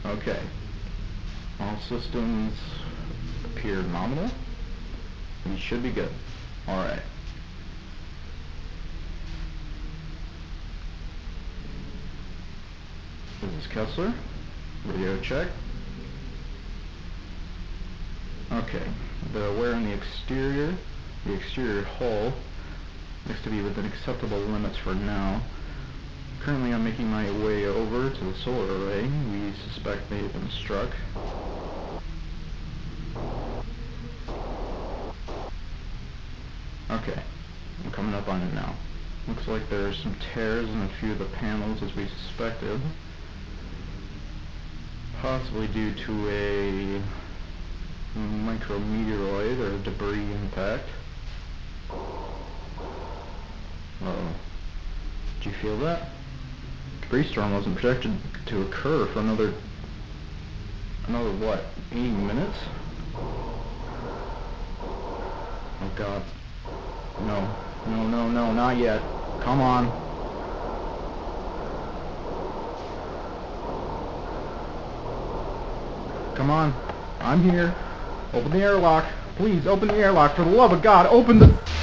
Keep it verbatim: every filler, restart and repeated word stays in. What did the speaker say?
Okay. All systems appear nominal. We should be good. Alright. This is Kessler. Radio check. Okay. The wear on the exterior, the exterior hull, looks to be within acceptable limits for now. Currently I'm making my way over to the solar array. We suspect they have been struck. Okay, I'm coming up on it now. Looks like there's some tears in a few of the panels as we suspected. Possibly due to a micrometeoroid or debris impact. Uh-oh. Did you feel that? Debris storm wasn't projected to occur for another, another what, eighty minutes? Oh god. No, no, no, no, not yet. Come on. Come on. I'm here. Open the airlock. Please, open the airlock. For the love of God, open the...